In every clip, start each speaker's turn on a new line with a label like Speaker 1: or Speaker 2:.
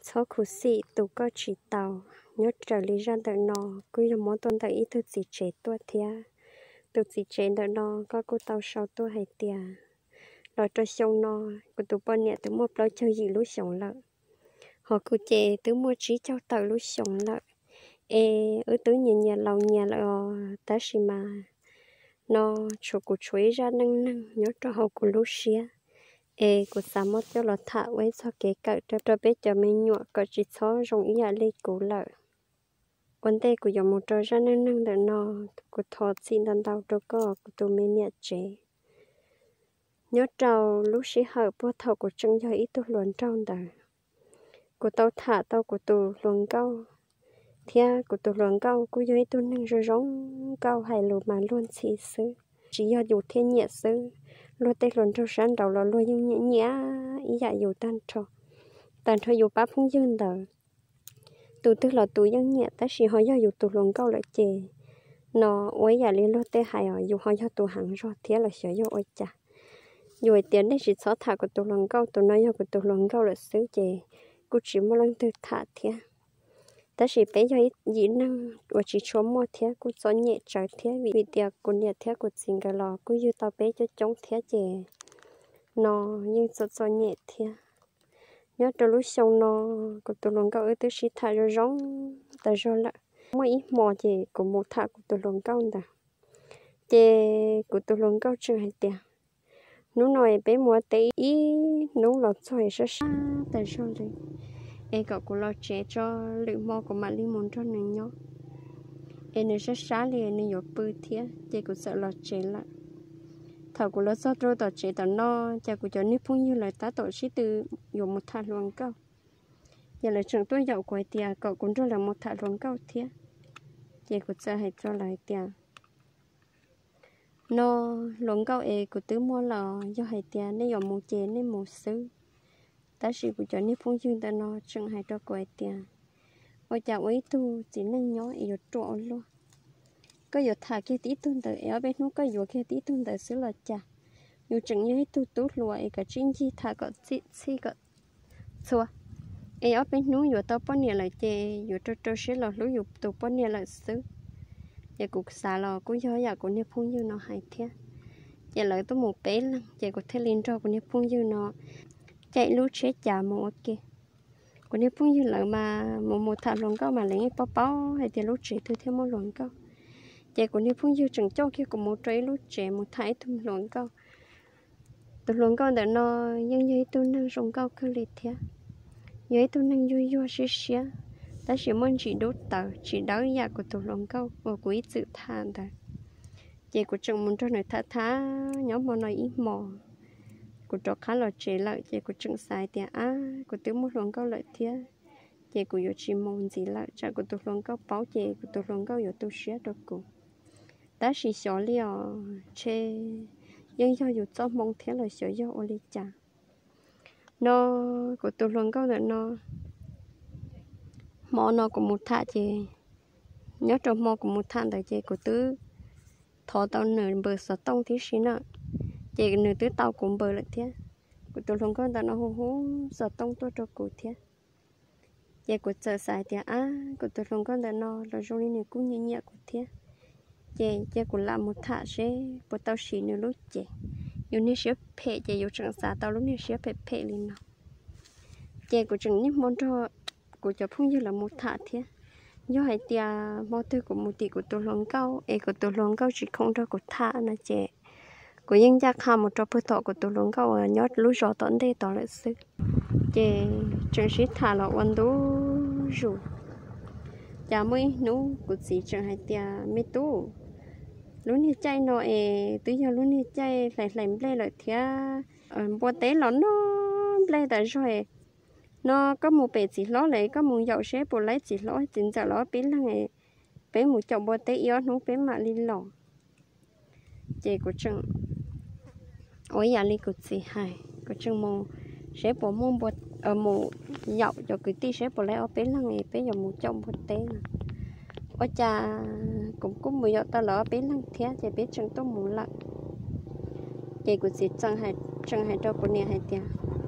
Speaker 1: số khu sĩ tụ có chỉ tàu nhớ trở lý ra đợi nó cứ giống món tuần tại ý thức gì chế tua thia tụ gì chế đợi nó có cô tàu sau tua hay tia rồi cho xong nó cô tụ bọn nhẹ tụ một lối chơi gì lúc sống lợ họ cứ chế tụ mua trí cho tàu lúc sống lợ ở tứ nhà lâu nhà lợ ta xí mà nó cho cô chuối ra năng năng nhớ cho họ cô lúc xía cô sao mất cho là thả với sao cái cậu cho biết cho mình nhọ có chỉ số rong ý là lấy cũ lợ vấn đề của dòng một trò ra năng năng để nó của thọ xin đàn đầu cho có của tụi mình nhẹ chế nhớ trâu lúc sĩ hợp bố thầu của chân cho ít tôi luận trâu đời của tao thả tao của tụi luận câu thia của tụi luận câu của dưới tôi năng rồi rong câu hay lụt mà luôn xì xứ chỉ do dù thiên nhẹ xứ luôn tê luận trâu sáng đầu là luôn nhưng nhẹ nhẹ ý dạ dù tan trâu dù bắp không dương đời tụi tức là tụi dân nhẹ ta chỉ họ do dù tụi luận câu lại chè nó ôi dạ liên luôn tê hay dù họ do tụi hàng rồi thế là sợ do ôi chà dù tiền đấy chỉ số thả của tụi luận câu tụi nói do của tụi luận câu là xứ chè cứ chỉ một lần từ thả thế ta chỉ bé cho ít dĩ năng và chỉ cho mua thế cứ số nhẹ trời thế vì tiệc của nhẹ thế của chính cái lò cứ như tao bé cho chống thế chè nó nhưng số nhẹ thế nhớ từ lúc xong nó của tụi luận câu ở tới sĩ thả rồi rong tại rồi là mỗi ít mò chè của một thả của tụi luận câu ta chè của tụi luận câu chưa hay tiệc nó nói bé mua tí nó lọt xoay rất xa tại sao vậy em cậu cũng lo trẻ cho lượng mò của mà linh muốn cho nên nhó em nó rất xa liền nên nhớ bự thiệt chị cũng sợ lọt trẻ lại thầu của nó sao rồi tao trẻ tao no cha của cho nếp phun như là ta tổ sĩ từ dùng một thằng luồng câu giờ là trường tôi dạo quay tiền cậu cũng cho là một thằng luồng câu thiệt chị cũng sợ hay cho lại tiền nó luồng câu của tứ mua là do hay tiền nên dùng một chén nên một xứ ta chỉ của cho nếp phun dương ta nó chẳng hay cho quay tiền ôi chào ấy tu chỉ nên nhớ ở chỗ luôn có giờ thả cái tí tuần tới ở bên nó có giờ cái tí tuần tới xứ là chả dù chẳng như tu tốt luôn cả chính chi thả có xí có xua ở bên nó giờ tao bao nhiêu lại chè giờ cho xứ là lúc giờ tao bao nhiêu lại xứ giờ cuộc xả là cũng do giờ của nếp phun dương nó hay thế giờ lại tôi một bé lắm giờ của thế liên cho của nếp phun dương nó chạy lúc chết chả một kia còn nếu phun như lợi mà một thằng luồng câu mà lấy bao hay thì lúc trẻ tôi thêm một luồng câu chạy còn nếu phun như chẳng cho kia cũng một trái lúc trẻ một thái thùng luồng câu từ luồng câu để nó nhưng như tôi năng dùng câu cứ liệt thế như tôi năng vui vui xí ta chỉ muốn chỉ đốt tờ chỉ đỡ nhà của tôi luồng câu và quý sự than thôi chạy của chồng muốn cho người thả nhóm mà nói ít mò của trò khá là chế lợi chị của trứng xài tiền của tiếng một luồng câu lợi thiệt chị của yo chỉ mong gì lợi cha của tôi luồng câu báo chị của tôi luồng câu yo tôi xé được cùng ta chỉ xỏ liò chê nhưng do yo cho mong thế là xỏ yo ô li cha nó của tôi luồng câu là nó mò nó của một thà chị nhớ trong mò của một thà tại chị của tứ thọ tao nửa bờ sọ tông tí xí nữa chị nửa tứ tàu cũng bờ lại thế của tôi không có tao nó hú giờ tông tôi cho cụ thế chị của chờ xài thì của tôi không có tao nó là trong này cũng nhẹ nhẹ của thế chị của làm một thả sẽ của tao xí nửa lúc chị yêu này sẽ phê chị yêu chẳng xả tao lúc này sẽ phê lên nào chị của chẳng những món cho của cho phong như là một thả thế do hai tia món tư của một tỷ của tôi lòng cao của tôi lòng cao chỉ không cho của thả là chị của những gia khám một trò phơi thọ của tôi luôn câu nhớ lúa gió tận đây tỏ lại sức chị trường sĩ thả là quan đủ rồi chả mấy nấu của chị trường hai tia mấy tú lúc này chay nó tự giờ lúc này chay lại lên lại thía bữa té nó lên tại rồi nó có một bể chỉ ló lại có một dầu xếp bộ lấy chỉ ló chính giờ ló bé là ngày bé một chậu bữa té yếu nó bé mà lên lò chị của trường ôi nhà li của chị hay của trường mong sẽ bỏ mong bột ở một dạo cho cái tí sẽ bỏ lấy ở bên là ngày bên giờ một trong bột té nè ôi cha cũng có mùi dạo ta lỡ bên lăng thế chị biết trường tôi muốn lại chị của chị chẳng hay cho cô nè hay tiền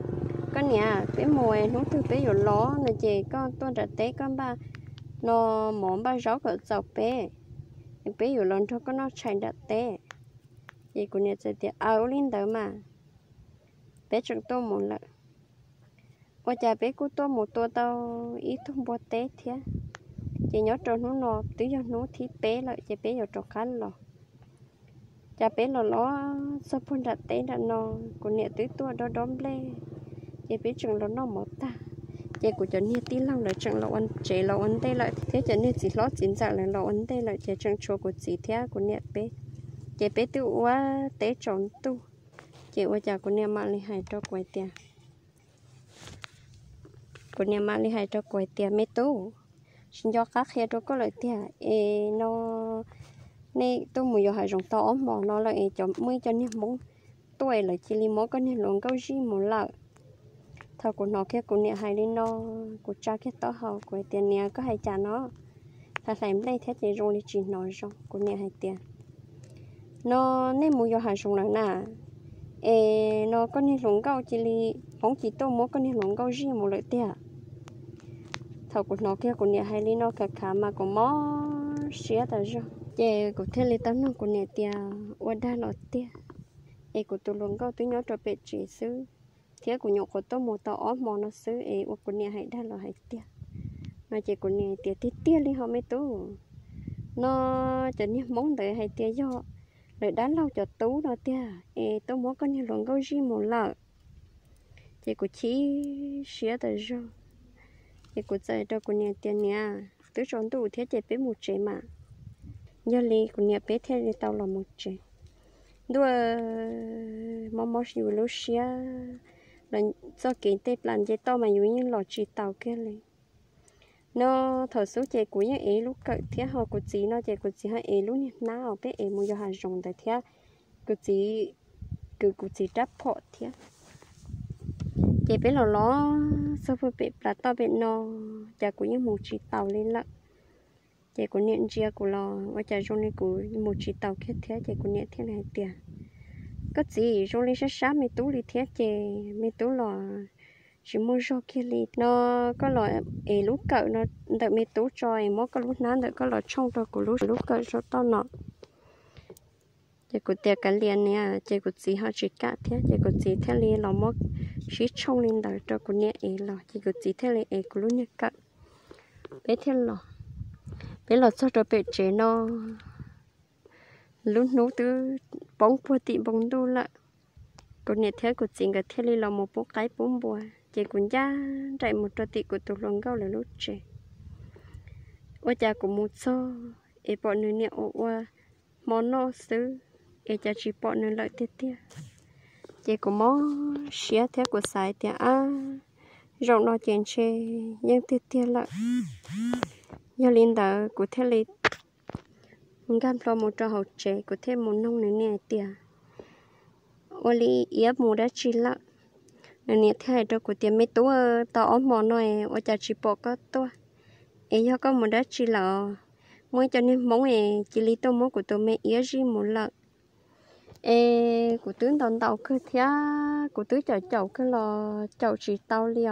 Speaker 1: con nhà bé mùa nó từ bé rồi ló là chị con tôi đã té con ba nó món ba rau cỡ dọc bé rồi lần cho con nó chạy đã té chị của nhà chị thì áo lên đó mà bé chúng tôi muốn là qua cha bé của tôi một tôi tao ít thông bò té thế chị nhớ cho nó tí cho nó thì bé lại chị bé rồi cho khăn rồi cha bé nó sắp phun đã té đã nó của nhà tí tôi đó đom lê chị biết chừng nó một ta chị của cho nên tí lâu là chừng là anh chị là anh đây lại thế cho nên chỉ lót chính xác là anh đây lại chị chừng cho của chị thế của nhà bé chị bé tự quá té tròn tu chị qua cha của nhà mà lấy hai cho quay tiền của nhà mà lấy hai cho quay tiền mấy tu xin cho các xe cho có lợi tiền nó nè tôi muốn cho hai dòng tàu mà nó là cho mới cho nên muốn tuổi là chỉ li mỗi cái nên luôn câu gì muốn lợi thầu của nó kia của nè hay đi nó của cha kia tao hậu của tiền nè có hay trả nó ta làm đây thế thì rồi đi chỉ nói rồi của nè hay tiền nó nên mua cho hai sùng là nè nó có nên luôn câu chỉ li bóng chỉ tôi mỗi có nên luôn câu gì một lợi tiền thầu của nó kia của nè hay đi nó cả cả mà của mó xía ta rồi chị của thế li tao nó của nè tiền ở đây là tiền của tôi luôn câu tôi nhớ cho bé chỉ xứ thế của nhậu của tôi một tàu ốm mò nó xứ của nè hay đã là hay tiếc mà chỉ của nè tiếc tiếc đi họ mới tu nó cho nên mong đợi hay tiếc do đợi đá lâu cho tú đó tiếc tôi muốn con như lòng câu gì một lợ chỉ của chí xía tới rồi chỉ của dạy cho của nè tiếc nè tôi chọn tu thế chỉ bé một chế mà giờ li của nè bé thế đi tàu là một chế đua mong xíu lúc xía là do kiến tết làm chế to mà dù như lò chỉ tàu kia này nó thở số chế của những ấy lúc cậy thế họ của chị nó chế của chị hay ấy lúc như nào bé ấy mua cho hàng rồng tại thế của chị cứ của chị đáp họ thế chế bé lò ló sau khi bị là to bị nó chế của những một chỉ tàu lên lận chế của niệm chia của lò và chế trong này của một chỉ tàu kia thế chế của niệm thế này tiền có gì trong này sát mấy túi đi thế chế mấy túi lò chỉ mua cho kia đi nó có loại lúc cỡ nó đợi mấy túi trôi mỗi cái lúc nán đợi có loại trong rồi của lúc cỡ cho to nọ chỉ của tiệc cái liền nè chỉ của chị họ chỉ cả thế chỉ của chị thế liền là mỗi chỉ trong lên đợi cho của nhẹ là chỉ của chị thế liền của lúc nhẹ cỡ bé thế là cho cho bé chế nó lúc nấu từ bóng bùa tị bóng đu lại còn nhẹ thế của chị cái thế liền là một bộ cái bốn bùa chị cũng cha chạy một trò tị của tụi lòng gạo là lúc trẻ ôi cha của một số bọn người nè ôi món nó xứ cha chỉ bọn người lợi tiết tiết chị của món xía thế của xài tiết rộng nó chèn chê nhưng tiết tiết lợi do linh đạo của thế lý gam lo một trò hậu trẻ của thêm một nông nữa nè tiết ôi lý yếp một đã chi lợi nè thay cho của tiền mấy túi tao món này ở nhà chỉ bỏ có tôi ấy có một đất chỉ là mới cho nên món này chỉ lý tôi món của tôi mấy ý gì một lần của tướng tàu tàu cứ thế của tướng chậu cái lò chậu chỉ tàu liền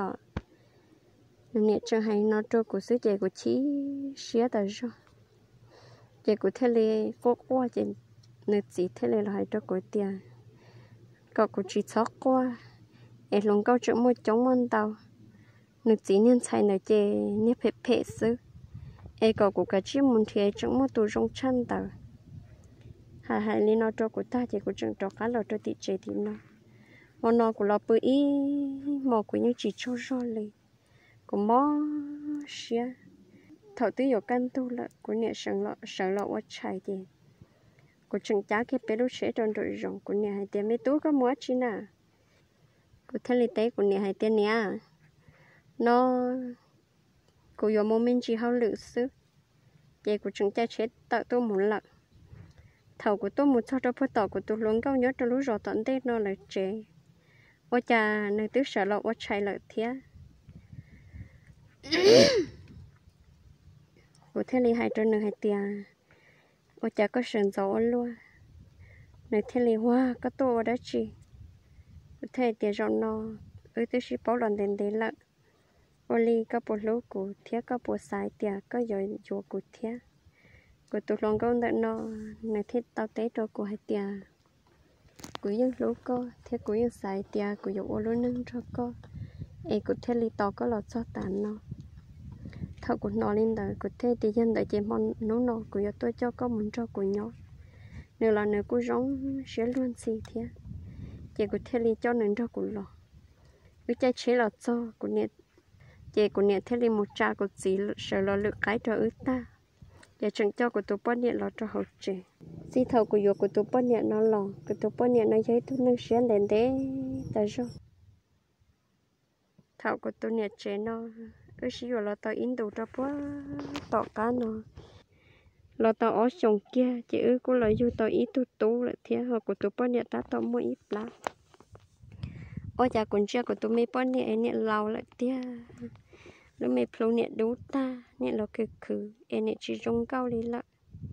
Speaker 1: nè chẳng hay nó cho của sứ trẻ của chí xía tới rồi trẻ của thế này có qua chị nè chỉ thế này là hay cho của tiền có của chị sót qua lòng câu chuyện một chống môn tàu nước chỉ nên xài nơi chè nếp phê xứ có của cả chiếc môn thì chống một tủ rong chăn tàu hai lên nó cho của ta chỉ của trường trọ cá lò cho thị chế thì nó của lò bự ý mò của những chỉ cho rồi của mò xia thầu tư有干度了của nhà sợ lọ quá chạy thì của trường giá cái bé lúc sẽ tròn rồi rong của nhà hai tiền mấy túi có mua chi nào của thế lý tế của nhà hai tiền nè nó của yo mô mình chỉ hao lự sức vậy của chúng ta chết tạo tôi một lần thầu của tôi một sao cho phơi tỏ của tôi luôn cao nhớ trong lúc rồi tận tết nó là chế ôi cha nơi tứ sợ lọ ôi chạy lợi thế của thế lý hai trên nơi hai tiền ôi cha có sườn gió luôn nơi thế lý hoa có tôi ở đó chị thế tiền rong nó tôi chỉ bảo lần đến đấy lợ oli có bộ lúa của thía có bộ xài tiệt có rồi chùa của thía của tụi lòng con đã nó này thiết tao tế cho của hai tiệt của những lúa có thía của những xài tiệt của dầu ô lúa nâng cho có ấy của thía li to có lọt cho tàn nó thợ của nó lên đời của thía thì dân đời chỉ mong nấu nó của tôi cho có muốn cho của nhỏ nếu là nếu cô giống sẽ luôn gì thế chị của thề li cho nên cho cô lo cứ chạy chế là cho cô nè chị của nè thề li một cha của chị sợ là lựa cái cho ư ta chị chẳng cho của tụi bọn nè là cho hậu chị si thầu của yo của tụi bọn nè nó lo của tụi bọn nè nó thấy tụi nó sẽ lên đấy tại sao thầu của tụi nè chế nó ư chỉ là tao in đồ cho bố tao cá nó lo tao ở chồng kia chị ư cô lại vô tao ít tu lại thế họ của tụi bọn nè ta tao mua ít lá ôi cha con chưa của tụi mấy bọn nè nè lâu lại thế lúc mấy plu nè đủ ta nè lo cứ em nè chỉ trông cao đi lại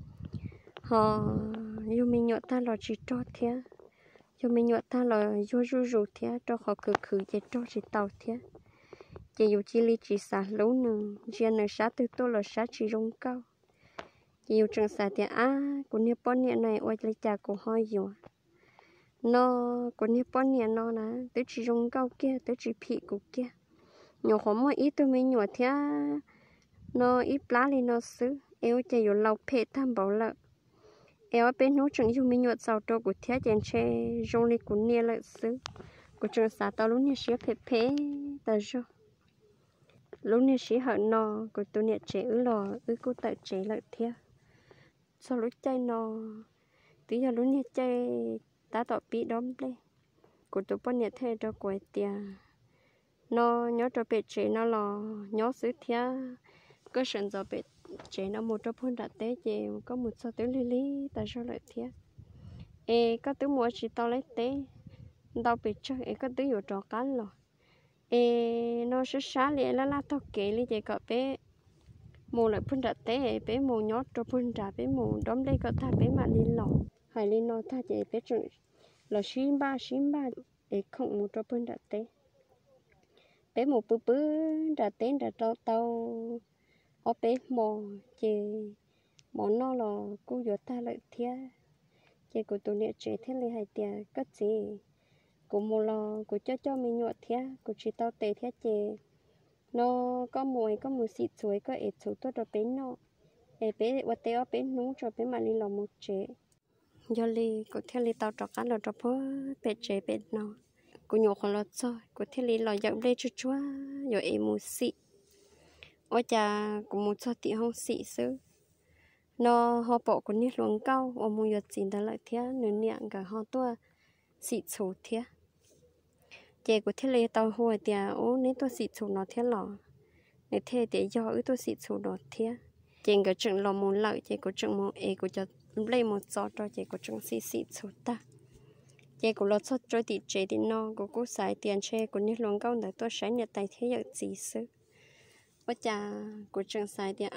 Speaker 1: họ yêu mình nhọ ta là chỉ cho thế yêu mình nhọ ta là vô rủ thế cho họ cứ chỉ cho chỉ tàu thế chỉ yêu chỉ li chỉ xả lúa nữa chỉ nơi xả từ tôi là xả chỉ trông cao chỉ yêu trồng xả thì con nè bọn nè này ôi lấy cha của họ yêu nó con nè bọn nè nó nè tới chỉ trông cao kia tới chỉ phi của kia nhỏ khó mà ít tôi mới nhỏ thế nó ít lá lên nó xứ eo chạyอยู่lâu phê tham bảo lợ eo bên nó chẳng dùng mình nhỏ giàu cho của thế chèn che dùng lên của nia lợ xứ của trường xã tao lúc nia xía phê phê ta cho lúc nia xía hận nó của tôi nia chế lò cô tự chế lợ thế sau lúc chạy nó tí giờ lúc nia chạy ta tạo bị đóng lên của tôi bọn nia thế cho quậy tiền nó nhớ cho bé chế nó là nhớ xứ thia cái sườn giờ bé chế nó một trong phong đặt tế chế có một số thứ lý tại sao lại thia ê có thứ mua chỉ tao lấy tế tao bị chắc ê có thứอยู่trò cắn rồi ê nó sẽ sáng liền là tao kể lý chế có bé mua lại phong đặt tế bé mua nhớ cho phong đặt bé mua đóng đây có thà bé mà đi lò hay đi nó thà chế bé chừng là xin ba ê không một trong phong đặt tế bé một bữa đã tên đã tao ở bé mò chị món nó là cô vừa ta lại thia chị của tụi nè chị thế này hay tiệt cái gì của một là của cho mình nhọt thia của chị tao tệ thia chị nó có mùi xịt chuối có ế chuối tôi cho bé nó ế bé ở té ở bé núng cho bé mà đi làm một chị do li của theo li tao cho cá là cho bố bé chị bé nó cô nhỏ còn lọt rồi cô thấy lý lọt dạo đây chúa rồi em mua xị ôi cha cũng một số tiền không xị xứ nó họ bỏ con nít luồng cao ở mua giật gì đó lại thế nửa niệm cả họ tua xị số thế chị cô thấy lý tao hồi tiền ô nếu tôi xị số nó thế lọ nếu thế để do ứ tôi xị số đó thế chị có chừng lo muốn lợi chị có chừng muốn cô cho lấy một giọt cho chị có chừng xị số ta chị cũng lo sót cho chị thì nó cũng xài tiền xe của những lòng cao để tôi sẽ nhận tài thế giờ gì xứ bây giờ của trường xài tiền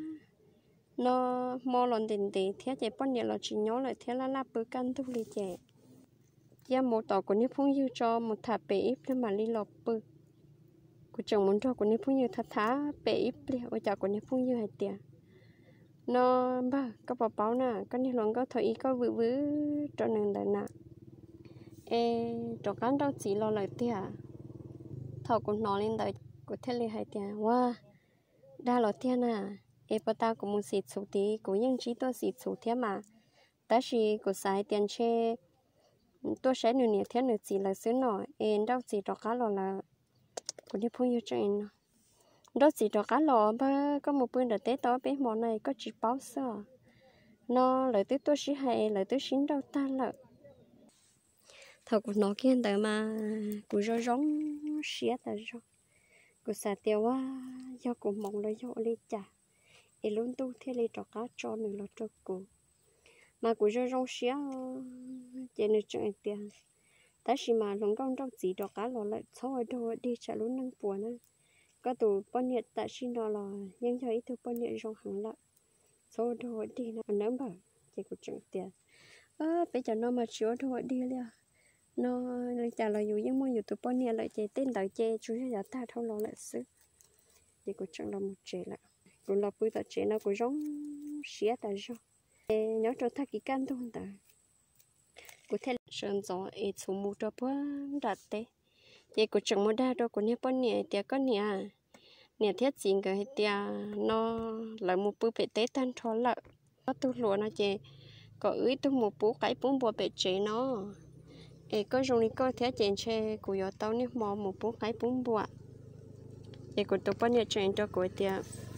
Speaker 1: nó mò lần tiền thế chị bao nhiêu là chỉ nhớ lại thế là bữa căn thu li chị giờ một tàu của những phong dư cho một thả bể ít để mà đi lọp bự của trường muốn cho của những phong dư thả bể ít đi bây giờ của những phong dư hay tiền nó ba có bảo nè cái những lòng cao thời có vữ cho nên là nè ê cho cán đâu chỉ lo lại tia thầu cũng nói lên đời của thế li hay tia wow đa lo tia nè ê bà ta cũng muốn xịt số tí cũng những chỉ tôi xịt số thế mà ta chỉ của sai tiền che tôi sẽ nửa nửa thế nửa chỉ là xứ nọ ê đâu chỉ cho cá lo là của những phong yêu cho em đó chỉ cho cá lo ba có một bữa đợt tết đó bé món này có chỉ báo sơ nó lại tới tôi chỉ hay lại tới xin đâu ta lợi thầu của nó kia tới mà của rau rong xía tới rau của xả tiêu do của mong là do lấy chả để luôn tu thế lấy cho cá cho nữa là cho cụ mà của rau rong xía chỉ nên chơi tiền tại vì mà lòng con trong chỉ cho cá là lại sau ở đâu đi chả luôn năng buồn nữa có tụ bao nhiêu tại vì nó là nhân cho ít tụ bao nhiêu rong hàng lại sau ở đâu đi nó ném bảo chỉ của chơi tiền bây giờ nó mà chữa đâu đi liền nó lấy trả lời dù những món YouTube bao nhiêu lại chế tên đợi chế chú cho ta thâu lo lại xứ thì cũng chẳng là một chế lại cũng là bữa ta chế nó cũng giống xía ta cho nhớ cho ta kỹ can thôi ta cũng thấy sơn gió ấy số một cho bữa đặt té thì cũng chẳng một đa đâu cũng nhớ bao nhiêu thì có nhà nhà thiết gì cái thì nó là một bữa bể té tan thó lợ có tu lúa nó chế có ưới tu một bữa cái bốn bữa bể chế nó có dùng đi có thế trên xe của yo tao nè mò một bún cái bún bùa thì của tụi bạn nhớ chuyện cho của tiệt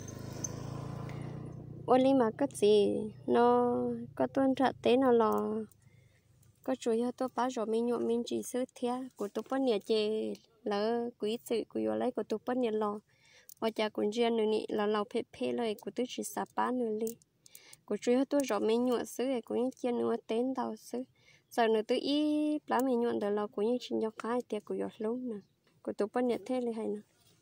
Speaker 1: ôn li mà cái gì nó có tuân trả tế nó lò có chủ yếu tôi bán rồi mình chỉซื้อthế của tụi bạn nhớ chơi là quý sự của yo lấy của tụi bạn nhớ lò và cha cũng riêng nữa nè là lò phê lại của tôi chỉ sắp bán nữa đi của chủ yếu tôi rồi mình nhớซื้อcủa những chuyện nữa tên taoซื้อgiờ nữa tôi ý lá mình nhọn đời là của những chuyện nhỏ cái tiệc của giọt lúa nè của tôi bắt nhật thế này hay nè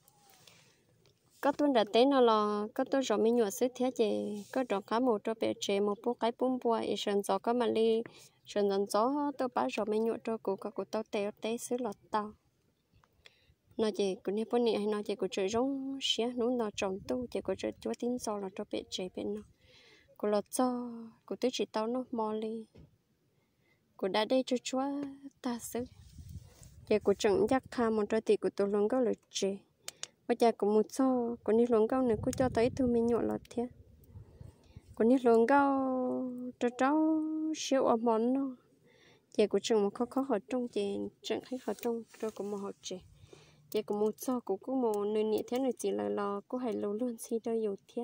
Speaker 1: có tuần đã tới nó là có tôi rồi mình nhọn xứ thế chị có trồng cá một cho bé trẻ một bố cái bún bùa ý sơn gió có mà đi sơn dần gió tôi bắt rồi mình nhọn cho của tao té xứ lọt tao nó chị của những bữa này nó chị của trời rong xía núi nó trồng tu chị của trời chúa tin gió là cho bé trẻ bên nó của lọt gió của tôi chỉ tao nó mò đi của đã đây cho chúa ta xứ giờ của chẳng chắc khá một trò thì của tôi luôn có lời chế bây giờ của một số của những luôn có nữa cũng cho tới tôi mình nhọ lọt thế của những luôn có cho cháu siêu ở món nó giờ của chẳng một khó ở trong chị chẳng thấy ở trong cho của một họ chế giờ của một số của cũng một nơi nhẹ thế này chỉ là lò có hay lâu luôn xin cho nhiều thế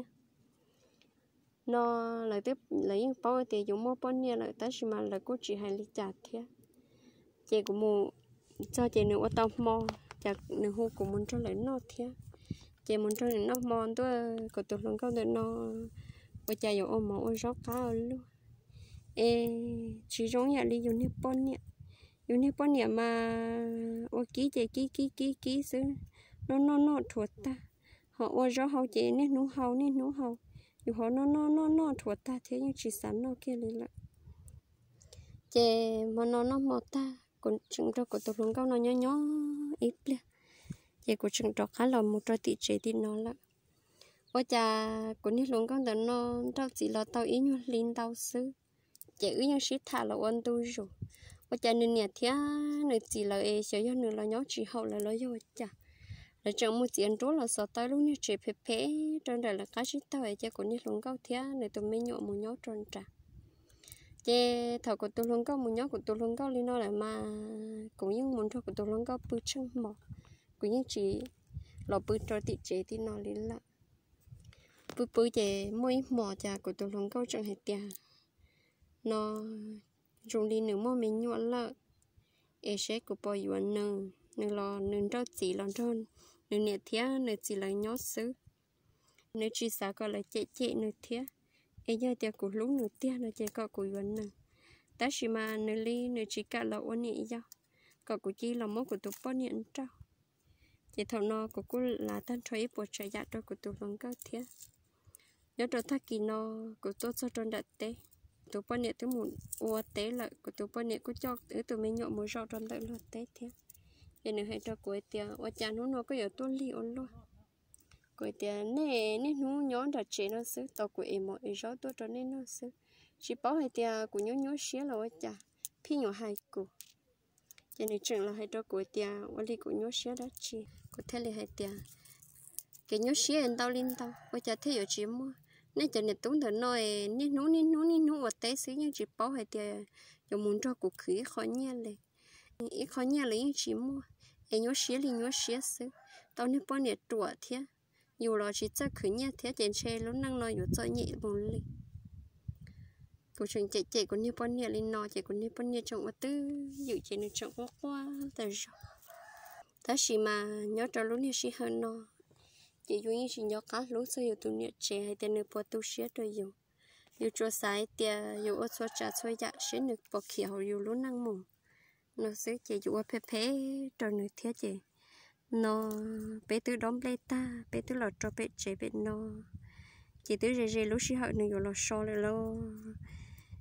Speaker 1: nó lại tiếp lấy bao thì dùng mua bao nhiêu lại tới mà lại có chỉ hay lý trả thế chị của mù cho chị nữa tao mò chặt nữa hô của muốn cho lấy nó thế chị muốn cho lấy nó mò tôi của tôi luôn có được nó bây giờ dùng ôm mò ôm rót cá ở luôn chỉ giống như đi dùng như bao nhiêu mà ô ký chị ký xứ nó thuộc ta họ ô rót hậu chị nè nú hậu dù họ nó thuộc ta thế nhưng chỉ sẵn nó kia lên lại chè mà nó mò ta còn chừng cho của tôi luôn câu nó nhỏ ít lên chè của chừng cho khá là một trò tị chế thì nó lại ôi cha của nít luôn câu nó đâu chỉ là tao ý như linh tao xứ chè ứ như shit thà là ôn tôi rồi ôi cha nên nhà thía nên chỉ là sợ cho nên là nhỏ chỉ hậu là lo cho cha là trong một chuyện đó là sợ tay lúc như chị phê trên đây là cái gì tao ấy chứ còn như luôn câu thía này tụi mình nhọ một nhó tròn trà chứ thầu của tôi luôn câu một nhó của tôi luôn câu lên nó lại mà cũng như muốn cho của tôi luôn câu bự chân mỏ cũng như chị lò bự cho thị chế thì nó lên lại bự chế mỗi mỏ trà của tôi luôn câu chẳng hết tiền nó dùng đi nửa mỏ mình nhọ lại e sẽ của bò yuan nương lò nương rau chỉ lò tròn nương nhẹ thía nương chỉ là nhót xứ nương chỉ sao gọi là chạy nương thía ấy giờ tiệc của lũ nương thía nương chạy cọ của yuan nương ta chỉ mà nương ly nương chỉ cả là ôn nhẹ giờ cọ của chi là mốt của tụi bao nhiêu trâu chỉ thầu nó của cô là tan thấy bộ trái dạ cho của tụi lòng cao thía nhớ cho thắc kỳ nó của tôi cho tròn đặt té tụi bao nhiêu thứ một ua té lại của tụi bao nhiêu cũng cho tụi mình nhọ một rau tròn đợi luôn té thế giờ nữa hay cho cuối tiền ở cha nó có giờ tôi li ôn luôn cuối tiền nè nó nhón đặt chế nó xứ tao của em mọi rau tôi cho nên nó xứ chỉ bảo hay tiền của nhón xía là ở cha phi nhỏ hai cụ giờ này chừng là hay cho cuối tiền ở đây của nhón xía đó chi có thể là hay tiền cái nhón xía anh tao lên tao ở cha thấy ở chỉ mua nên cho nên tốn thời nói nên nú ở té xứ nhưng chỉ bảo hay tiền dùng muốn cho cuộc khí khó nhẹเลยít khó nhẹ lấy chỉ mua em nhớ xía xứ tao nên bao nhiêu tuổi thế dù là chỉ cho khử nhẹ thế trên xe lúc năng nói dù cho nhẹ một ly cuộc chuyện chạy của như bao nhiêu lên nói chạy của như bao nhiêu trong tư dự chạy được trong qua tại sao ta chỉ mà nhớ cho lúc này chỉ hơn nó chỉ dùng như chỉ nhớ cá lúc xưa dù tụi nhẹ trẻ hay tên được bỏ tu xía rồi dù cho sai tiền dù ở chỗ trả cho dạ sẽ được bỏ kiểu dù lúc năng mù nó sẽ chỉ dụ phê cho người thế chị nó bé từ đón bé ta bé từ lọt cho bé chế bé nó chỉ từ rề lúc xí hậu này rồi lọt so lại lo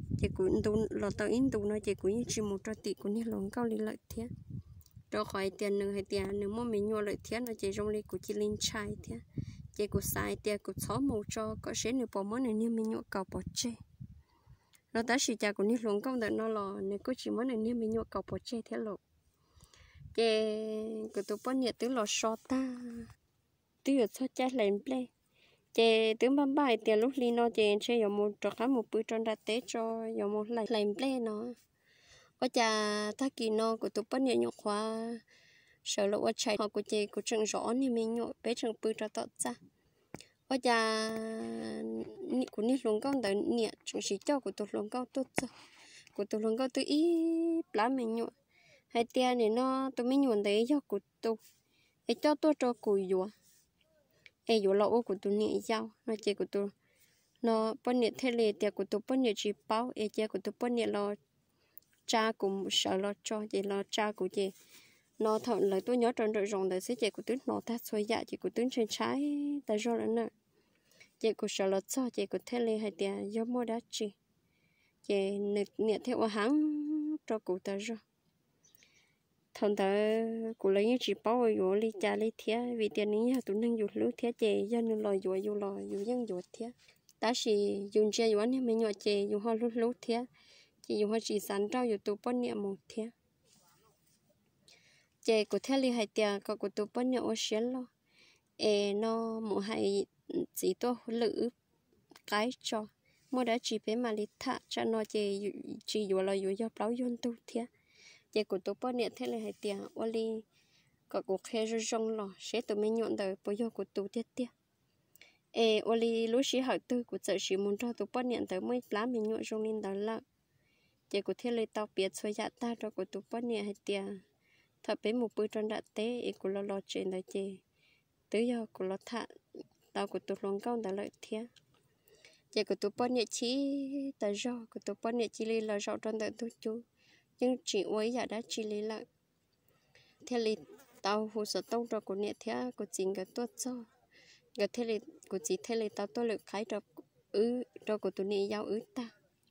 Speaker 1: chỉ cũng đủ lọ tàu in đủ nó chỉ cũng chỉ một trò tị cũng như lòng cao lý lợi thế cho khỏi tiền nữa hay tiền nữa mà mình mua lợi thế nó chỉ trong đây cũng chỉ linh chai thế chỉ cũng xài tiền cũng xóa màu cho có sẽ nữa bỏ món này như mình mua cầu bỏ chê nó ta chỉ cha cũng như lòng công đợt nó lò nếu có chỉ món này như mình mua cầu bỏ chê thế lộ cái tụi bọn nhiệt tứ lò short ta tứ ở sao cha lên play chế tướng băm bài tiền lúc li nó chế chơi ở một trò khá một bữa tròn đặt tế cho ở một lại làm play nó có cha thắc kỳ nó của tụi bắt nhẹ nhọc quá sợ lộ chạy họ của chế của trường rõ thì mình nhọ bé trường bữa trò tọt ra có cha của nít luôn con tới nhẹ trường sĩ cho của tụi luôn con tốt ra của tụi luôn con tụi ý lá mình nhọ hai tiền này nó tụi mình nhuận đấy cho của tụi để cho tôi cho cùi dùa ai dụ lỗ của tụi nhị giao nó chỉ của tụi nó bọn nhị thế lệ tiệc của tụi bọn nhị chỉ báo ai chỉ của tụi bọn nhị lo cha cũng sợ lo cho chỉ lo cha của chị nó thọn lời tôi nhớ trong đội rồng đời sẽ chỉ của tụi nó ta xoay dạ chỉ của tụi trên trái tại do là nè chị của sợ lo cho chị của thế lệ hay tiệc do mua đá chị chị nhị theo hàng cho cụ ta rồi thằng ta cũng lấy những chỉ bảo ở chỗ li cha li thía vì tiền này tụi nâng dụ lúa thía chè do nên lòi dụ dân dụ thía ta chỉ dùng chè dụ anh mình nhỏ chè dụ họ lúa thía chỉ dụ họ chỉ sản rau dụ tụi bọn nhẹ một thía chè của thía li hay tiền có tụi bọn nhẹ ở xén lo nó một hay chỉ to lử cái cho mua đã chỉ bé mà li thạ cho nó chè chỉ dụ là dụ do bảo dân tu thía chị của tụi bọn nhẹ thế là hay tiền oli có cuộc khe rồi rong lò sẽ tụi mình nhọn đời bây giờ của tụi tiết tiết oli lúc sĩ hỏi tư của chợ sĩ muốn cho tụi bọn nhẹ tới mấy lá mình nhọn rong lên đó là chị của thế là tao biết xoay dạ ta cho của tụi bọn nhẹ hay tiền thật bé một bữa tròn đã tế của lo chuyện đó chị tới giờ của lo thạ tao của tụi lòng cao đã lợi thế chị của tụi bọn nhẹ chỉ tại do của tụi bọn nhẹ chỉ là rau tròn tại tụi chú nhưng chỉ ấy giờ đã chỉ lấy lại theo lý tao hồ sơ tông cho của nhẹ thế của chính cái tốt cho cái theo lý của chỉ theo lý tao tôi được khai cho của tụi nhẹ giao ta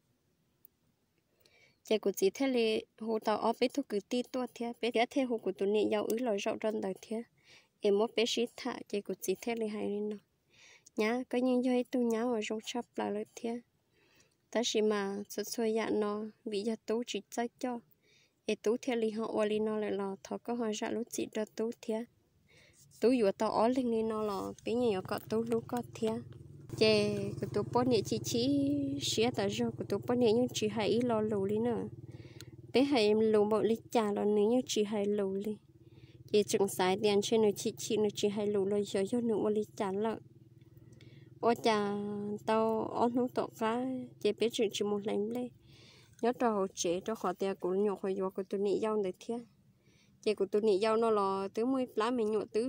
Speaker 1: chỉ của chỉ theo lý hồ tao ở bên thuộc cứ ti tốt thế bên kia theo hồ của tụi nhẹ giao lời rộng rộng đời thế em muốn bé sĩ thả chỉ của chỉ theo lý hay nên nó nhá có những cái tôi nhá ở trong chắp là lợi thế ta chỉ mà xuất xoay dạ nó vì giờ tú chỉ chắc cho tú theo lý họ ở lý nó lại là thọ có họ ra lúc chỉ cho tú theo tú vừa tao ở lên lý nó là cái nhiều có tú lúc có theo chè của tú bọn nhẹ chỉ xía tại do của tú bọn nhẹ nhưng chỉ hay lo lù lý nữa bé hay lù một lý trà là nếu như chỉ hay lù lý chỉ chừng xài tiền trên nó chỉ nó chỉ hay lù rồi cho nữa một lý trà lợn ôi chà tao ăn nấu tọt cá chế biết chuyện chỉ một lần lên nhớ trò chế cho họ tiền của nhọ khỏi vô của tụi nị dâu này thế chế của tụi nị dâu nó là tứ mươi lá mình nhọ tứ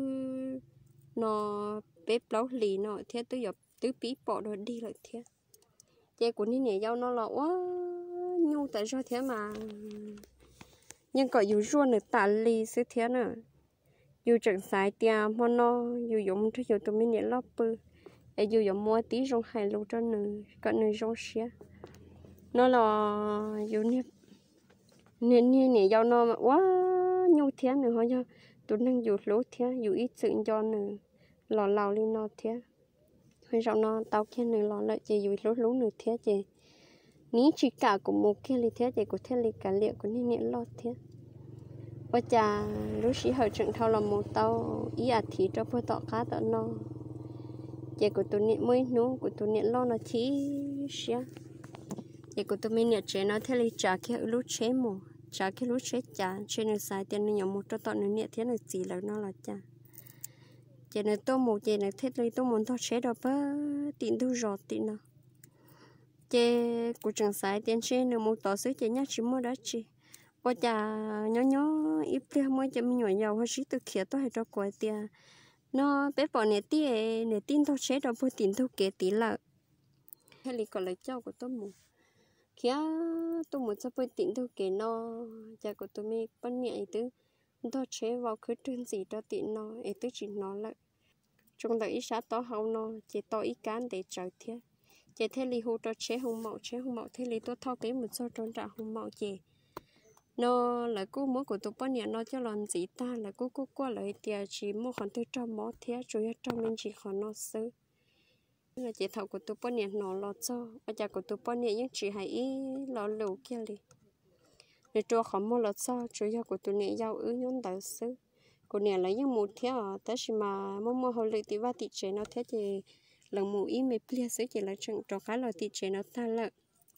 Speaker 1: nó bếp lấu lì nó thế tứ giờ tứ bí bỏ rồi đi lại thế chế của nị dâu nó là quá nhu tại sao thế mà nhưng có dù ruộng được tạ lì xứ thế nữa dù chẳng xài tiền mà nó dù dùng cho dù tụi mình nhẹ lót bự ai dù dùng mua tí rong hay lâu cho nữ có nữ rong xía nó là dù nè dâu nó mà quá nhu thế nữa họ cho tụi năng dù lố thế dù ít sự cho nữ lò lào lên nó thế hay sao nó tao kia nữ lò lại chỉ dù lố nữ thế chỉ ní chỉ cả của một kia li thế chỉ của thế li cả liệu của nè lo thế và cha lúc sĩ hơi trận thao là một tao ý thì cho phơi tọ cá tọ nó chị của tụi niệm mới nú của tụi niệm lo nó chỉ xía chị của tụi mình niệm chế nó theo lý trả cái lúc chế mù trả cái lúc chế trả trên người sai tiền nhiều một cho tao niệm thế này chỉ là nó là trả chị này tôi một chị này thế lý tôi muốn tao chế đó bơ tiền tôi rót tiền nào chị của chẳng sai tiền trên nữa một tao xứ chị nhá chỉ mua đó chị qua cha nhỏ ít tiền mới cho mình nhỏ giàu hay chỉ từ kia tôi hay cho quay tiền nó bé bỏ nè tin tao chế đâu bữa tin tao kể tí là hay là còn lại cháu của tôi muốn kia tôi muốn cho bữa tin tao kể nó cha của tôi mới bắt nhẹ từ tao chế vào cứ chuyện gì đó tin nó ấy tôi chỉ nó lại trong đó ít sát tao hậu nó chỉ tao ít cán để trời thế chị thế li hú cho chế hung mạo thế li tôi thao cái một số trốn trả hung mạo chị nó là cô mỗi của tụi bọn nhà nó cho làm gì ta là cô qua lại tiền chỉ mua khoản tôi cho mỏ thế chủ yếu cho mình chỉ khoản nó xứ là chị thầu của tụi bọn nhà nó lo cho ở nhà của tụi bọn nhà những chỉ hay lo lù kia đi để cho họ mua lo cho chủ yếu của tụi nhà giàu nhún đầu xứ của nhà lấy những một thế à thế mà mua hồi lệ thì va thị chế nó thế thì lần một ít mấy ple xứ chỉ là chừng cho khá là thị chế nó ta là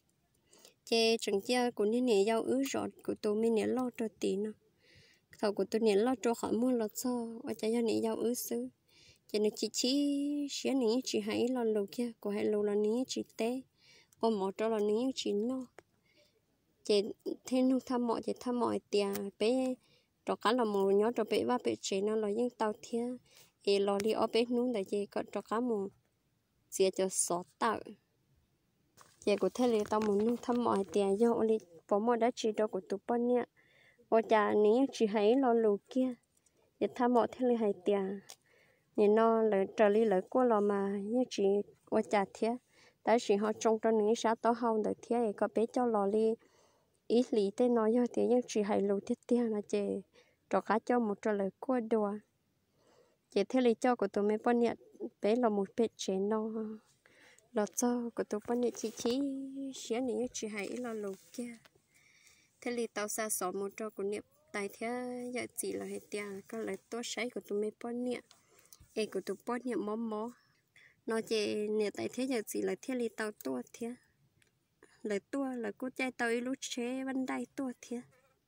Speaker 1: chế chừng chia của những nhà giàu rồi của tụi mình nhà lo cho tiền nó thầu của tôi nhận lo cho họ mua lo cho ở nhà nhà này giàu xứ cho nên chỉ xé này chỉ hay lo lù kia của hay lù là này chỉ té còn một cho là này chỉ no chị thêm nó thăm mọi tiền bé cho cả là một nhớ cho bé và bé chị nó là những tàu thia thì lo đi ở bé nún tại chị có cho cả một sẽ cho sót tạo chị của thế là tao muốn thăm mọi tiền do đi bỏ mọi đã chỉ cho của tụi bọn nhá ở nhà này chỉ hay lo lù kia để thăm mọi thế là hay tiền nhìn nó là trở đi lại qua lò mà như chị ở nhà thế tại chỉ họ trồng cho những xã tao hông được thế có bé cho lò đi ý lý tên nói như thế nhưng chỉ hay lù thiết tiền là chị cho cá cho một trò lời qua đùa chị thế lý cho của tụi mấy bọn nhật bé là một bé trẻ nó là cho của tụi bọn nhật chỉ xé những chỉ hay lo lù kia thế lý tao xa xỏ một trò của niệm tại thế giờ chỉ là hết tiền có lời tốt sấy của tụi mấy bọn nhật ấy của tụi bọn nhật mó nó chỉ niệm tại thế giờ chỉ là thế lý tao tốt thế lời tua là cô trai tao lúc chế văn đai tua thế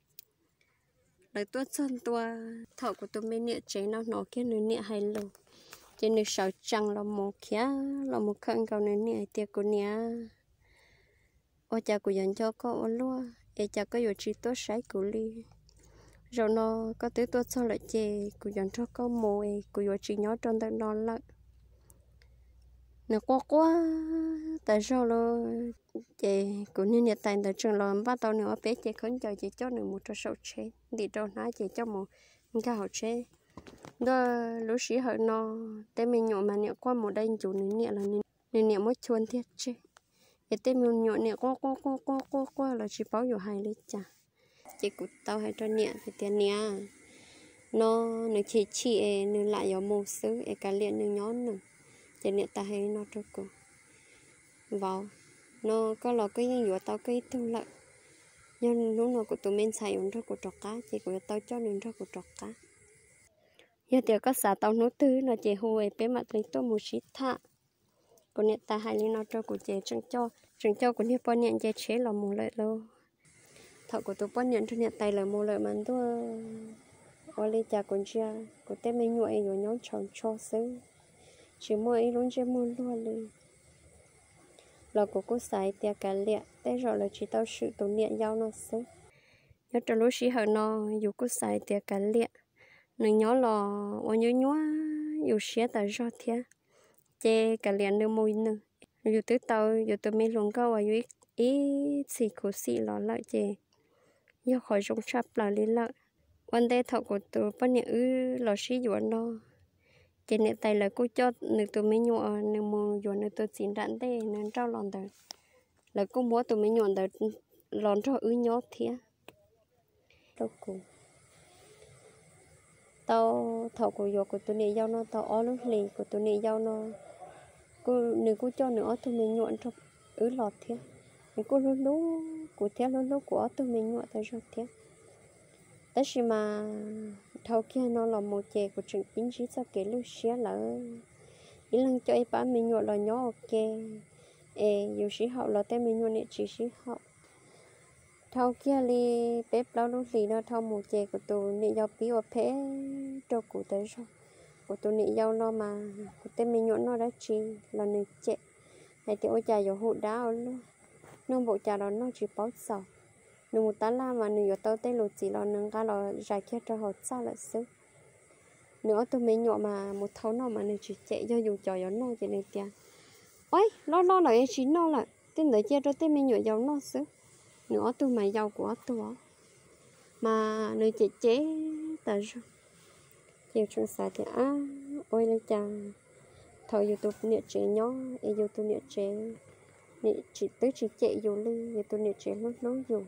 Speaker 1: lời tua chân tua thọ của tụi mình niệm chế nó kia nữa niệm hay lâu chế nữa sợ chẳng là một kia là một khăn cầu nữa niệm tiệc của niệm ở cha của dân cho có ở luôn ở cha có nhiều chi tốt sấy của ly rồi nó có tới tua sau lại chế của dân cho có mồi của nhiều chi nhỏ trong tay nó lại nó quá tại sao lo chị cũng như nhiệt tình tại trường làm bắt đầu nữa bé chị khấn chờ chị cho nữa một trò sầu chế đi đâu nói chị cho một cái hậu chế đó lúc sĩ hở nó tên mình nhộn mà nhẹ qua một đây chủ nữa nhẹ là nhẹ nhẹ mới chuồn thiết chứ để tên mình nhộn nhẹ qua là chỉ bảo dụ hay đấy chả chị cũng tao hay cho nhẹ thì tiền nhẹ nó chỉ nó lại ở một xứ cả liền nó nhón nữa cho nên ta hay nó cho cô vào nó có là cái gì tao cái thu lợi nhưng lúc nào của tụi mình xài用cho của trọc cá chỉ của tao cho nên cho của trọc cá giờ thì có xã tao nấu tư là chỉ hồi bé mặt lấy tôi một xí thạ của nè ta hay lên nó cho của chị chẳng cho của nè bao nhiêu chị chế là một lợi đâu thọ của tụi bao nhiêu cho nè tay là một lợi mà tôi ở đây cha của chị của tên mình nhụy rồi nhóm chọn cho xứ chỉ mua ấy luôn chỉ mua luôn đi là của cô xài tiệt cả liệt thế rồi là chỉ tao sự tụ niệm giao nó xứ nhớ cho lúc xí hở nó dù cô xài tiệt cả liệt nó nhớ là ô nhớ dù xé tại do thế che cả liệt nữa mùi nữa dù tới tao dù tụi mình luôn câu và dù ý xì của xì lọ lại chè do khỏi rong chắp là lý lợi vấn đề thọ của tụi bọn nhớ là xí dù nó chỉ nên tay là cô cho nữ tụi mình nhọ nữ mù nhọ nữ tụi xin đạn thế nên trao lòn đời là cô muốn tụi mình nhọ đời lòn cho nhọ thế đâu cô tao thầu của nhọ của tụi này giao nó tao ở lúc lì của tụi này giao nó cô cho nữa tụi mình nhọ cho lọt thế cô lúc của thế lúc của tụi mình nhọ tới rồi thế tất nhiên mà thầu kia nó là một chè của trường chính trị sao kể lúc xưa là ý lần cho em bán mình nhọ là nhỏ ok dù sĩ học là tên mình nhọ này chỉ sĩ học thầu kia đi bếp lâu lúc gì nó thầu một chè của tụi nị giao bí ở phế cho cụ tới rồi của tụi nị giao nó mà của tên mình nhọ nó đã chỉ là nị chè hay thì ôi trà dầu hụt đá ở luôn nó bộ trà đó nó chỉ báo sầu nếu một tá la mà nếu tao tên lột chỉ là nâng cái là giải quyết cho họ sao lại sức nữa tụi mình nhọ mà một thấu nào mà nếu chỉ chạy cho dù trò nó chỉ nên tiền ôi lo là em chỉ nó là tên để chia cho tên mình nhọ giàu nó sức nữa tụi mày giàu của tụi mà nếu chỉ chế tại sao chiều trong xã thì ôi lấy chàng thầu youtube nhiệt chế nhỏ youtube nhiệt chế nè chỉ tới chỉ chạy dù đi về tôi nè chạy lúc lúc dù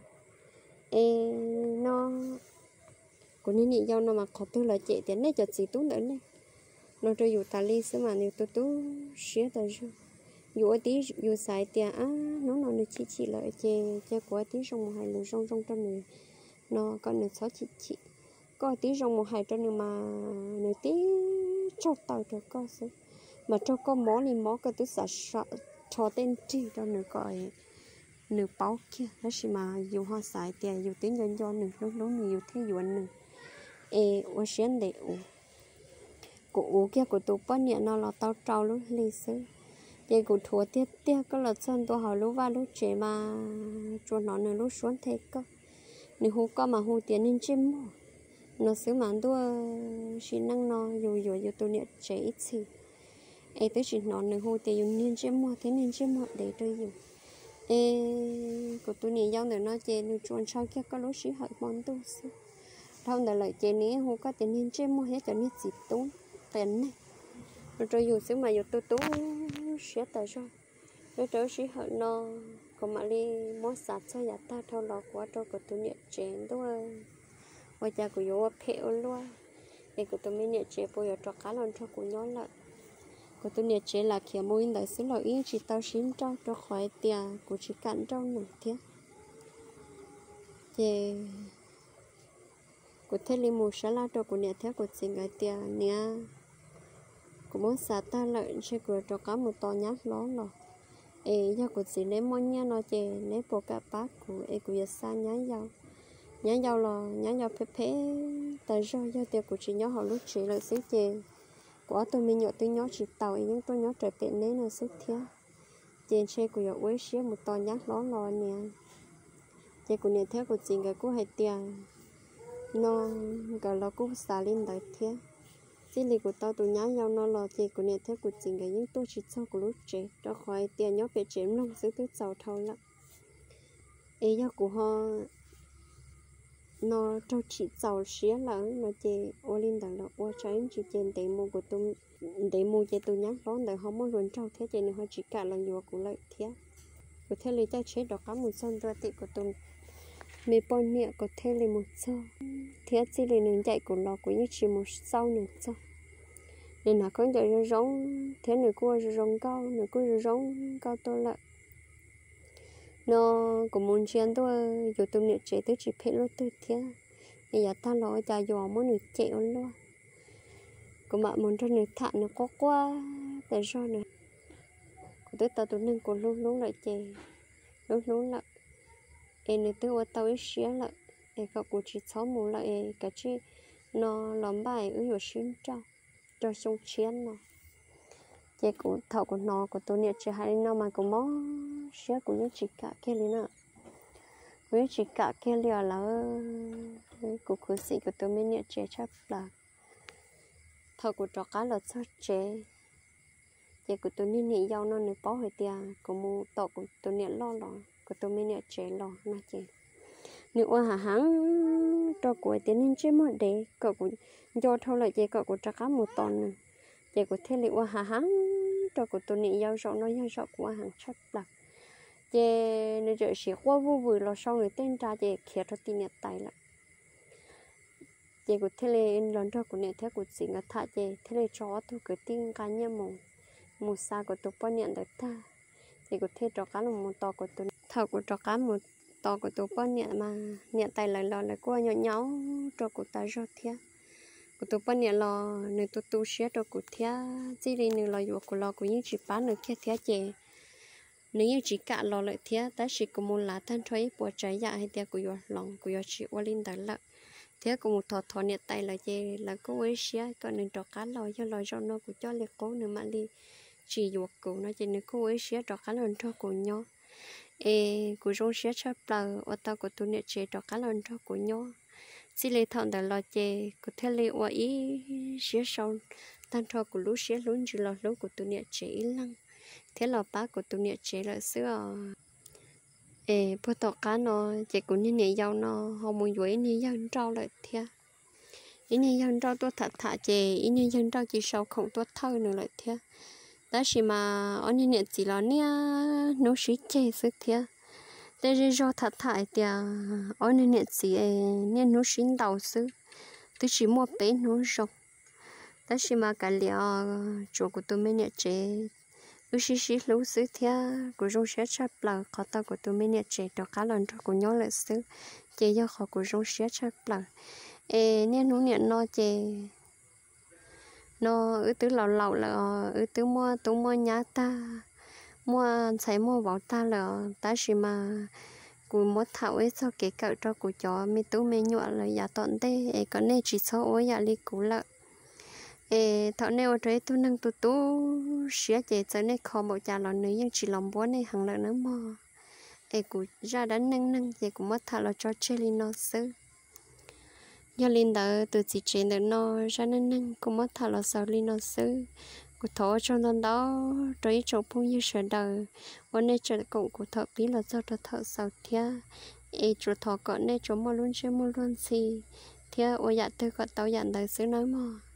Speaker 1: nó của nè nhau nó mà khó tôi là chạy tiền này cho chỉ tốn nữa này nó cho dù ta li xứ mà nếu tôi xía tới rồi dù ở tí dù xài tiền nó được chỉ lại chơi của tí trong một hai lúa trong trong này nó còn được sáu chị có tí trong một hai trăm nữa mà nửa tí cho tàu cho con xí mà cho con mỏ thì mỏ cái tôi sợ cho tên chi cho nửa coi nửa bao kia đó là mà dù họ xài tiền dù tiếng nhân do nửa lúc nhiều thế dù anh nửa ở xuyên để của kia của tôi bắt nhẹ nó là tao trâu lúc lịch sử vậy của thua tiết có là chân tôi hỏi lúc lúc trẻ mà cho nó nửa lúc xuống thế cơ nửa hú có mà hú tiền nên chim nó xứ mà tôi chỉ năng nó dù tôi nhẹ trẻ ít xí tôi chỉ nói nửa hú tiền dùng nên chim mua thế nên chim mua để tôi dùng của tôi nhẹ giao nửa nó chơi nửa chuồn sau kia có lúc chỉ hỏi món tôi xí thông đã lợi chơi ní hú có tiền nên chim mua hết cho nên chỉ tốn tiền này rồi dù xíu mà dù tôi sẽ tại sao rồi tôi chỉ hỏi nó còn mà đi mua sạch cho nhà ta thâu lọ quá cho của tôi nhẹ chén tôi bây giờ của yo phèo luôn để của tôi mới nhẹ chén bây giờ cho cá lần cho của nhỏ lại của tôi nhẹ chén là kia mua in đại xứ lợi ý chỉ tao xin cho khỏi tiền của chỉ cắn trong nửa thế thì của thế li mua sá la cho của nhẹ thế của xin cái tiền nè của muốn xả ta lợi chơi của cho cá một to nhát ló lò do của chị lấy món nha nó chè lấy bộ cả bát của của giờ xa nhá dao là phê phê tại do tiệc của chị nhớ họ lúc chị là xí chè của tôi mình nhớ tôi nhớ chị tàu nhưng tôi nhớ trời tiện đấy là xí thế chè chơi của giờ uế xía một to nhát ló lò nè chè của nè theo của chị cái của hai tiền nó cái nó cũng xả lên đại thế chỉ là của tao tụi nhá nhau nó là chỉ của nè theo của chị cái những tôi chỉ sau của lúc trẻ đó khỏi tiền nhớ về chém lông dưới tôi giàu thâu lắm do của họ nó cho chị giàu xía là nó chỉ ô linh đằng là ô trái chỉ trên để mua của tôi để mua cho tôi nhá đó để họ muốn luôn trâu thế cho nên họ chỉ cả là nhiều của lợi thế của thế lấy cho chế đó có một son tôi tiện của tôi mấy bọn nhẹ có thêm lên một sau thế chỉ là nương chạy của lò của những chỉ một sau nữa sau nên là con chạy rong thế nửa cua rong cao tôi lại nó cũng muốn chuyện tôi dù tôi nhẹ chạy tôi chỉ phải lúc tôi thế bây giờ ta lo cha dò muốn nửa chạy luôn của bạn muốn cho nửa thản nó có quá tại sao nữa của tôi tao tôi nên của lúc lại chạy lúc lại nên tôi ở tàu xía lại các cụ chỉ sáu mù lại cả chi nó làm bài ở nhiều xin cho sông chiến nó chị cũng thầu của nó của tôi nhiệt chỉ hay nó mà cũng mó xía của những chị cả kia lên nữa với chị cả kia liền là của cô sĩ của tôi mới nhiệt chế chắc là thầu của trò cá là sao chế chị của tôi nên nhị giao nó được bảo hồi tiền của mua tàu của tôi nhiệt lo của tôi mới nhiệt chế lo mà chị nếu ở hàng cho của tiền nên chế một để cậu của do thâu lại chị cậu của trà cá một tuần chị của thế liệu ở hàng cho của tôi nhiệt giao rõ nó giao rõ của hàng chắc là chị nếu giờ chỉ qua vô vừa là sau người tên ra chị kia cho tiền nhiệt tài lại chị của thế lên lần cho của nhiệt thế của chị ngắt thà chị thế lên cho tôi cái tin cá nhân một xa của tôi bao nhiêu được ta chị của thế cho cá là một to của tôi thầu của cho cá một to của tôi bao nhiêu mà nhiệt tài lại là qua nhỏ cho của ta rất thế của tôi bao nhiêu là nên tôi share cho của thế chỉ là nên là dù của lo của những chị bán được kia thế chị nếu như chỉ cả lo lại thế ta chỉ có một lá thân thôi bỏ trái dạ hay thế của yo lòng của yo chị qua linh đại lợi thế có một thọ nhiệt tài là chị là có ấy share còn nên cho cá lo cho nó của cho liệt cố nữa mà đi chỉ dục của nó chỉ nên có ấy share cho cá lần cho của nhau của trong share chấp là ở tao của tôi nhiệt chế cho cá lần cho của nhau chỉ lấy thằng đại lo chị của thế lấy qua ý share sau tan cho của lũ share luôn chỉ là lũ của tôi nhiệt chế lăng thế là bác của tôi nhiệt chế là xưa bữa tao cá nó chị cũng như này giàu nó không muốn đuổi như giàu trâu lại thế ý như giàu trâu tôi thật thà chị ý như giàu trâu chỉ sau không tôi thơ nữa lại thế đó là mà ở nhà nhiệt chỉ là nia nấu xí chè sức thiệt để rồi do thật thải thì ở nhà nhiệt chỉ nia nấu xí đầu sức tôi chỉ mua bé nấu rau đó là mà cả liệu chỗ của tôi mới nhiệt chế tôi xí lú sức thiệt của rau sẽ chắp là khó tao của tôi mới nhiệt chế được cả lần cho của nhau lại sức chế do khó của rau sẽ chắp là nia nấu nhiệt no chế nó ở từ lầu là ở từ mua nhà ta mua sai mua bảo ta là ta chỉ mà cùi mua thảo ấy sao cái cậu cho của chó mi tú mi nhọ là giả tận thế còn này chỉ số ối giả li cũ là thọ này ở đấy tôi năng tu xía chế tới này khó bảo trả là nữ nhưng chỉ lòng bố này hàng lần nữa mà cụ ra đã năng chế cũng mất thảo là cho chơi li nó sư giờ linh đỡ từ chỉ trên được nó ra nên cũng mất thà là sao linh nó xứ của thọ trong đó rồi chỗ phong như sợi đờiวันนี้จะcậu của thọ bí là do thọ sao thia chỗ thọ còn này chỗ mua luôn chơi mua luôn gì thia ôi dạ tôi có tao dặn đời xứ nói mà